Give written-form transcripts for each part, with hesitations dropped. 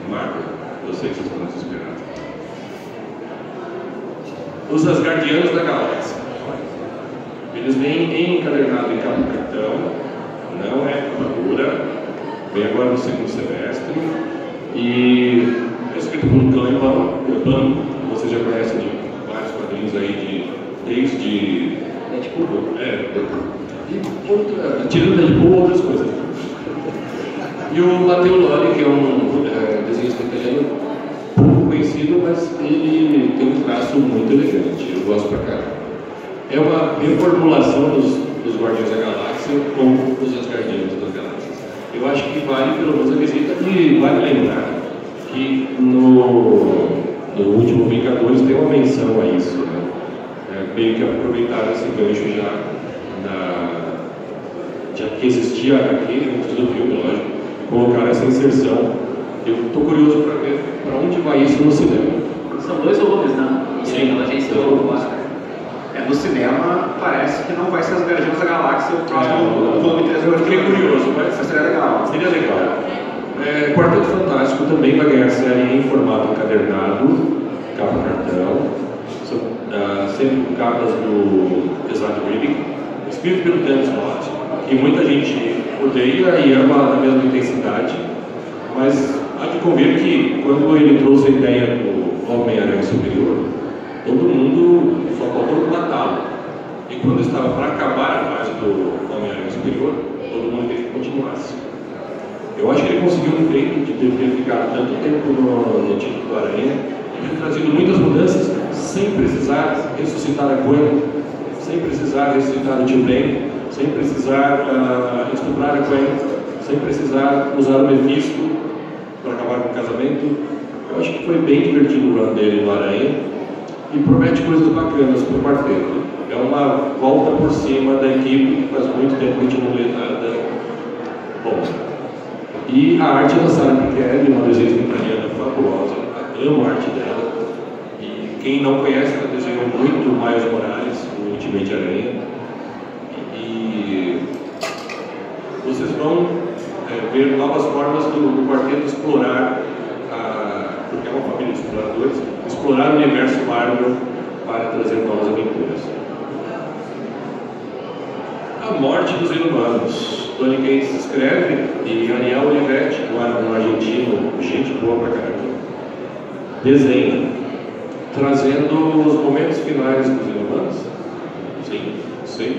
Marco, eu sei que vocês estão desesperados. Os Asgardianos da Galáxia. Eles vêm encadernado em capa cartão, não é capa vem agora no segundo semestre, e é escrito por Claypan, que vocês já conhecem de vários quadrinhos aí, desde Deadpool, tirando Deadpool, outras coisas. E o Matteo Lori, que é um desenhista italiano pouco conhecido, mas ele tem um traço muito elegante, eu gosto pra caramba. É uma reformulação dos Guardiões da Galáxia com os Asgardianos das Galáxias. Eu acho que vale pelo menos a visita, e vale lembrar que no último Vingadores tem uma menção a isso, né? Meio que aproveitaram esse gancho já que existia aqui antes do filme, lógico, colocar essa inserção. Eu estou curioso para ver para onde vai isso no cinema. São 2 volumes, né? Sim, pela agência do Oscar. No cinema, parece que não vai ser As Guardiões da Galáxia, o próximo volume 3. Eu fiquei curioso, mas seria legal. Seria legal. Quarteto Fantástico também vai ganhar série em formato encadernado, capa cartão, sempre com capas do Exato Reading, escrito pelo Dan Slott, que muita gente odeia e ama na mesma intensidade, mas há de convir que quando ele trouxe a ideia do Homem-Aranha Superior, todo mundo só faltou matá-lo. E quando estava para acabar a fase do Homem-Aranha Superior, todo mundo queria que continuasse. Eu acho que ele conseguiu um feito de ter ficado tanto tempo no título do Aranha e ter trazido muitas mudanças sem precisar ressuscitar a Gwen, sem precisar ressuscitar o Tio Ben, sem precisar estuprar a Gwen, sem precisar usar o Mephisto para acabar com o casamento. Eu acho que foi bem divertido o run dele no Aranha e promete coisas bacanas para o quarteto. É uma volta por cima da equipe que faz muito tempo que a gente não lê nada bom. E a arte da Sara Pichelli, uma desenhista italiana fabulosa, amo a arte dela. E quem não conhece, ela desenhou muito Miles Morales, o Ultimate Aranha. E vocês vão ver novas formas do quarteto explorar, porque é uma família de exploradores, explorar o universo Marvel para trazer novas aventuras. A Morte dos Inumanos. Tony Cates escreve e Ariel Olivetti, um argentino, gente boa pra caramba, desenha, trazendo os momentos finais dos Inumanos. Sim.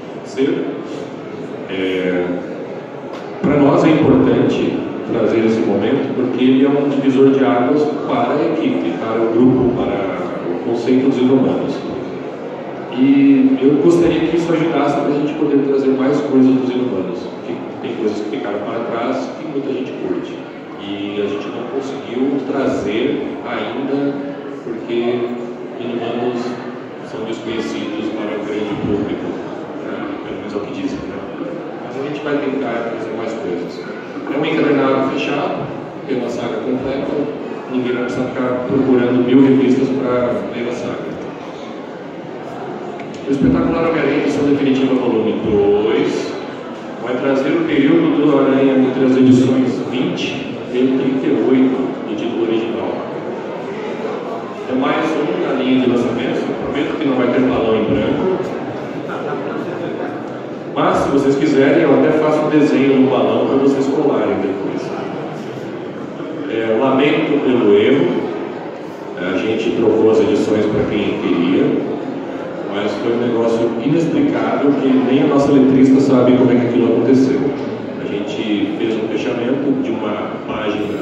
Para nós é importante trazer esse momento porque ele é um divisor de águas para a equipe, para o grupo, para o conceito dos Inumanos. E eu gostaria que isso ajudasse para a gente poder trazer mais coisas dos Inumanos. Tem coisas que ficaram para trás que muita gente curte. E a gente não conseguiu trazer ainda porque Inumanos são desconhecidos para o grande público, pelo menos é o que dizem, né? Mas a gente vai tentar trazer mais coisas. É um encadernado fechado, tem uma saga completa, ninguém vai precisar ficar procurando 1000 revistas para ler a saga. O Espetacular Homem-Aranha, edição definitiva, volume 2, vai trazer o período do Aranha entre as edições 20 e 38 do título original. É mais um na linha de lançamento, prometo que não vai ter balão em branco. Mas, se vocês quiserem, eu até faço um desenho no balão para vocês colarem depois. Lamento pelo erro, a gente trocou as edições para quem queria. Mas foi um negócio inexplicável que nem a nossa letrista sabe como é que aquilo aconteceu. A gente fez um fechamento de uma página,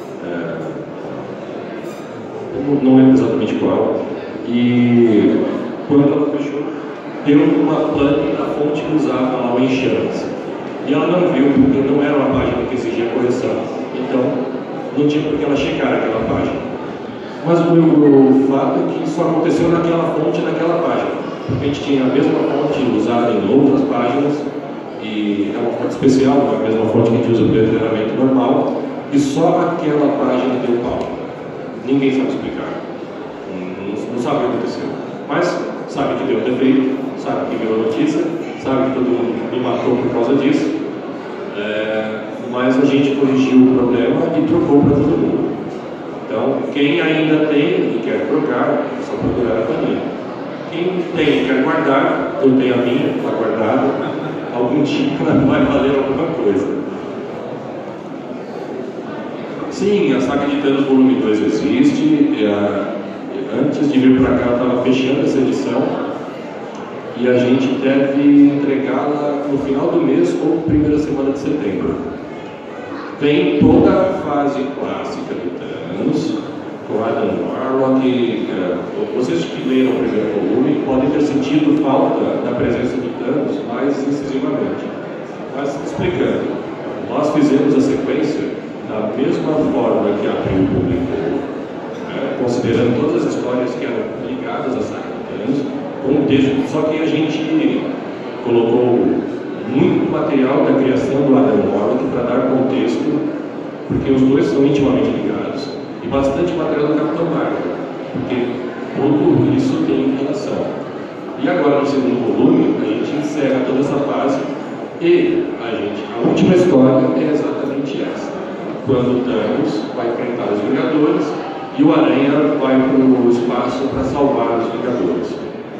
não lembro exatamente qual, e quando ela fechou, deu uma pane na fonte que usava lá o enxame. E ela não viu porque não era uma página que exigia correção. Então, não tinha por que ela checar aquela página. Mas o fato é que isso aconteceu naquela fonte, naquela página. Porque a gente tinha a mesma fonte usada em outras páginas, e é uma fonte especial, não é a mesma fonte que a gente usa para o treinamento normal, e só aquela página deu pau. Ninguém sabe explicar. Não sabe o que aconteceu. Mas sabe que deu um defeito, sabe que virou notícia, sabe que todo mundo me matou por causa disso, mas a gente corrigiu o problema e trocou para todo mundo. quem ainda tem e quer trocar, é só procurar a Panini. Quem tem e quer guardar, eu tenho a minha, está guardada, algum dia vai valer alguma coisa. Sim, a Saga de Thanos volume 2 existe. Antes de vir para cá, eu estava fechando essa edição e a gente deve entregá-la no final do mês ou primeira semana de setembro. Tem toda a fase clássica do Thanos, com Adam Warlock. Vocês que leram o primeiro volume podem ter sentido falta da presença do Thanos mais incisivamente. Mas explicando, nós fizemos a sequência da mesma forma que a Abril publicou, considerando todas as histórias que eram ligadas à saga do Thanos, com um texto, só que a gente colocou muito material da criação do Adam Warlock para dar contexto, porque os dois são intimamente ligados, e bastante material do Capitão Marvel, porque tudo isso tem relação. E agora, no segundo volume, a gente encerra toda essa fase e a última história é exatamente essa, quando o Thanos vai enfrentar os Vingadores e o Aranha vai para o espaço para salvar os Vingadores.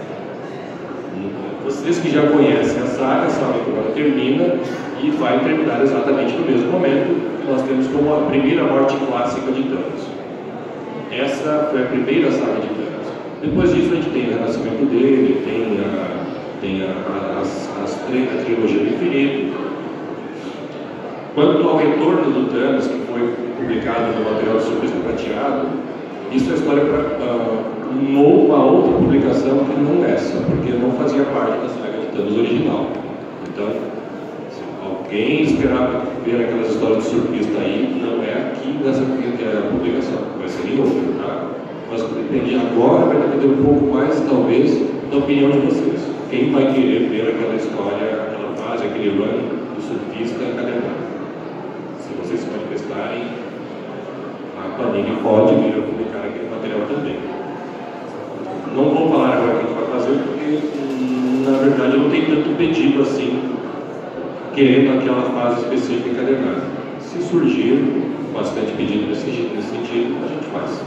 Vocês que já conhecem a saga sabem como ela termina e vai terminar exatamente no mesmo momento que nós temos como a primeira morte clássica de Thanos. Essa foi a primeira saga de Thanos. Depois disso a gente tem o renascimento dele, tem a trilogia do infinito. Quanto ao retorno do Thanos, que foi publicado no material de Surfista Prateado, isso é história para uma outra publicação que não essa, porque não fazia parte da saga de Thanos original. Então, se alguém esperava ver aquelas histórias de surfista aí, não é aqui nessa publicação, vai ser em outra, tá? Mas depende agora, vai depender um pouco mais, talvez, da opinião de vocês. Quem vai querer ver aquela história, aquela fase, aquele run do surfista encadernado? Se vocês se manifestarem, a Panini pode vir a publicar aquele material também. Não vou falar agora o que a gente vai fazer, porque, na verdade, não tem tanto pedido assim, querendo aquela fase específica encadernada. Se surgir bastante pedido nesse sentido, a gente faz.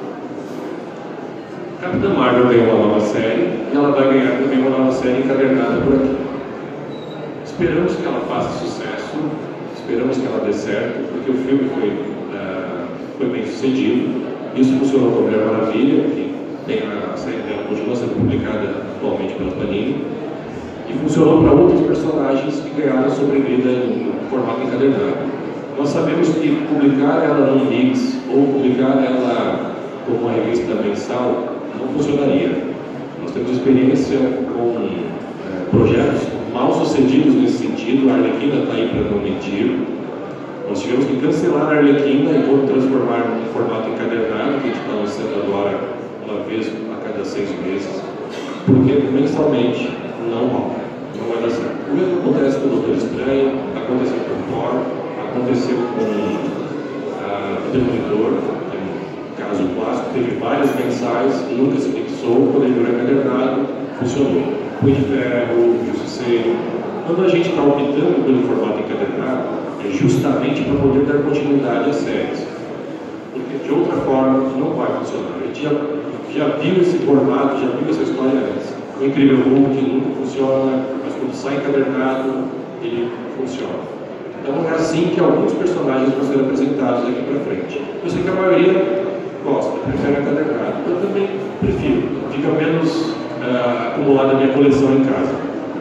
Capitã Marvel ganhou uma nova série e ela vai ganhar também uma nova série encadernada por aqui. Esperamos que ela faça sucesso, esperamos que ela dê certo, porque o filme foi bem sucedido. Isso funcionou com a Mulher Maravilha, que tem a série dela continua sendo publicada atualmente pela Panini, e funcionou para outros personagens que ganharam sobrevida em formato encadernado. Nós sabemos que publicar ela num mix ou publicar ela como uma revista mensal não funcionaria. Nós temos experiência com projetos mal sucedidos nesse sentido. A Arlequina está aí para não mentir. Nós tivemos que cancelar a Arlequina e vou transformar em formato encadernado, que a gente está lançando agora uma vez a cada 6 meses, porque mensalmente não vai dar certo. O mesmo acontece com o Doutor Estranho, aconteceu com o Thor, aconteceu com o Demolidor, caso clássico, teve várias mensais, nunca se fixou, quando ele virou encadernado, funcionou. Punho de Ferro, Justiceiro. Quando a gente está optando pelo formato encadernado, é justamente para poder dar continuidade às séries. Porque de outra forma não vai funcionar. A gente já viu esse formato, já viu essa história antes. O Incrível Hulk nunca funciona, mas quando sai encadernado, ele funciona. Então é assim que alguns personagens vão ser apresentados aqui para frente. Eu sei que a maioria gosta, prefere encadernado. Eu também prefiro, fica menos acumulada a minha coleção em casa.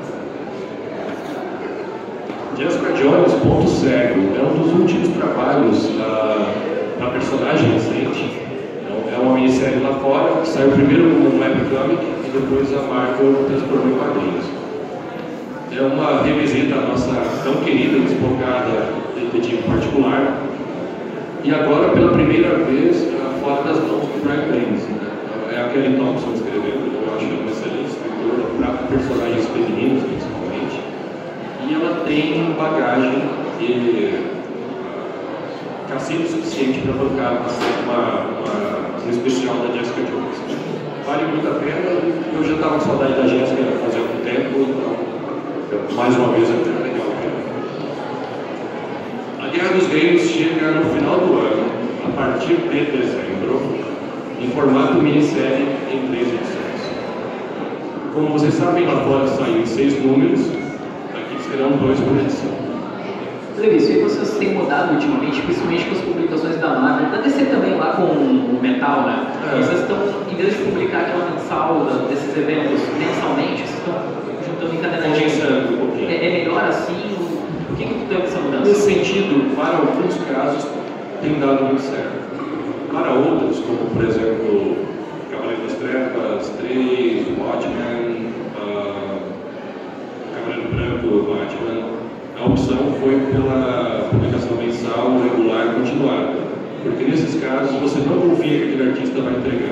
Jessica Jones, Ponto Cego, é um dos últimos trabalhos da personagem recente. É uma minissérie lá fora, que saiu primeiro como webcomic e depois a Marvel transformou em quadrinhos. É uma revisita à nossa tão querida e despocada detetive particular, e agora pela primeira vez fora das mãos do Brian Bendis. É a Kelly Thompson escrevendo, eu acho uma excelente escritora para personagens femininos principalmente, e ela tem bagagem e cacife suficiente para bancar uma especial da Jessica Jones. Vale muito a pena, eu já estava com saudade da Jessica fazia algum tempo, então mais uma vez é legal. A Guerra dos Reinos chega no final do ano, a partir de dezembro. em formato minissérie em 3 edições. Como vocês sabem, lá fora saiu em 6 números, aqui serão 2 por edição. Levi, isso aí vocês têm mudado ultimamente, principalmente com as publicações da Marvel, da DC também lá com o Metal, né? Vocês estão, em vez de publicar aquela mensal desses eventos mensalmente, vocês estão juntando encadernadinho. Um pouquinho. É melhor assim? Por que deu essa mudança? Nesse sentido, para alguns casos, tem dado muito certo. Para outros, como por exemplo, Cavaleiro das Trevas 3, Watchmen, Cavaleiro Branco, Batman, a opção foi pela publicação mensal, regular, continuada. Porque nesses casos você não confia que aquele artista vai entregar.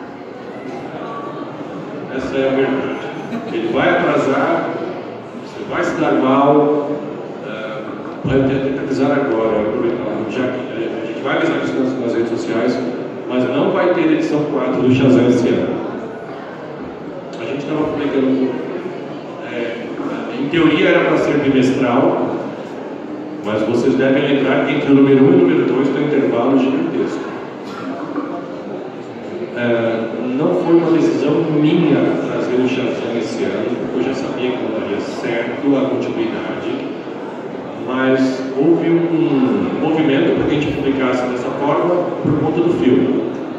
Essa é a verdade. Ele vai atrasar, você vai se dar mal, vai ter que avisar agora, já que a gente vai avisar isso nas redes sociais, mas não vai ter edição 4 do Shazam esse ano. A gente estava publicando. Em teoria era para ser bimestral, mas vocês devem lembrar que entre o número 1 e o número 2 tem um intervalo gigantesco. Não foi uma decisão minha trazer o Shazam esse ano, porque eu já sabia que não daria certo a continuidade, mas houve um movimento para que a gente publicasse dessa forma por conta do filme.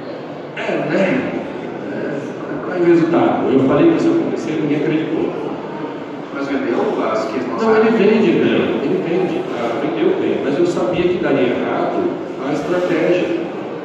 Qual é o resultado? Eu falei que isso ia acontecer e ninguém acreditou. Mas vendeu as que não, ele vende bem, vendeu bem, mas eu sabia que daria errado a estratégia.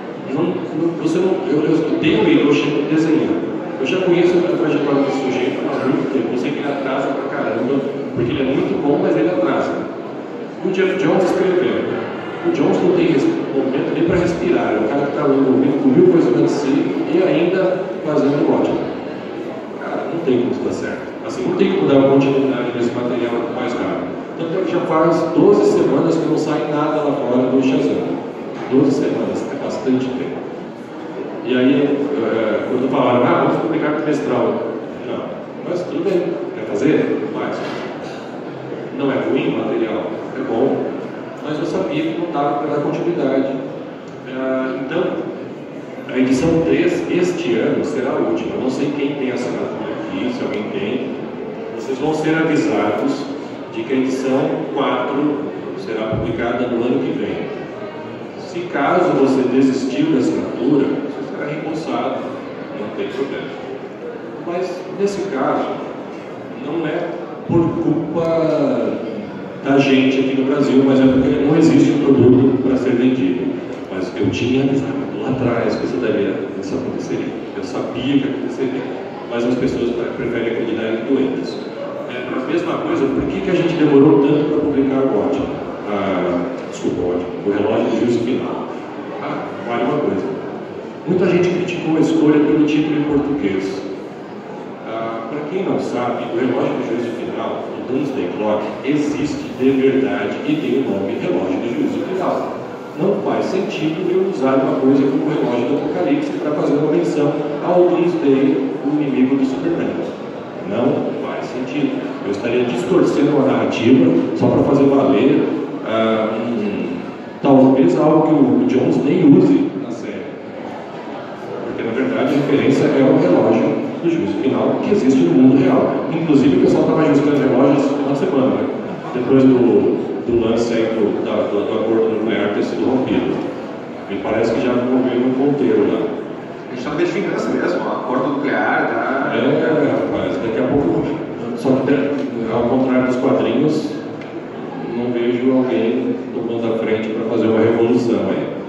Eu tenho o Hiroshi desenhando. Eu já conheço a trajetória desse sujeito há muito tempo. Eu sei que ele atrasa pra caramba, porque ele é muito bom, mas ele atrasa. O Jeff Jones escreveu. O Jones não tem momento nem para respirar. É o cara que está envolvido com 1000 coisas antes de si e ainda fazendo ótimo. Cara, não tem como isso dar certo. Assim, não tem como dar uma continuidade nesse material mais rápido. Tanto é que já faz 12 semanas que não sai nada lá fora do Shazam. 12 semanas, é bastante tempo. E aí, quando falaram, vamos publicar trimestral. Não, mas tudo bem, quer fazer? Faz. Não é ruim o material, é bom, mas eu sabia que não dava para dar continuidade. Então, a edição 3 este ano será a última. Eu não sei quem tem assinatura aqui, se alguém tem. Vocês vão ser avisados de que a edição 4 será publicada no ano que vem. Se caso você desistiu da assinatura, você será reembolsado, não tem problema. Mas nesse caso, não é por culpa da gente aqui no Brasil, mas é porque não existe um produto para ser vendido. Mas eu tinha avisado lá atrás que isso aconteceria. Eu sabia que aconteceria, mas as pessoas preferem acreditar em doentes. A mesma coisa, por que a gente demorou tanto para publicar o ótimo? O relógio de juízo final. Vale uma coisa. Muita gente criticou a escolha pelo título em português. Para quem não sabe, o relógio de juízo final, o Doomsday Clock, existe de verdade e tem o nome relógio de juízo final. Não faz sentido eu usar uma coisa como o relógio do Apocalipse para fazer uma menção ao Doomsday, o inimigo do Superman. Não faz sentido. Eu estaria distorcendo uma narrativa só para fazer valer talvez algo que o Jones nem use na série. Porque na verdade a referência é o relógio do juízo final que existe no mundo real. Inclusive o pessoal estava ajustando relógios na semana, né? Depois do lance aí do acordo nuclear ter sido rompido. Me parece que já envolveu um ponteiro lá. A gente está no mês de vingança mesmo, o acordo nuclear, tá? Rapaz, daqui a pouco. Só que ao contrário dos quadrinhos, não vejo alguém tomando a frente para fazer uma revolução aí.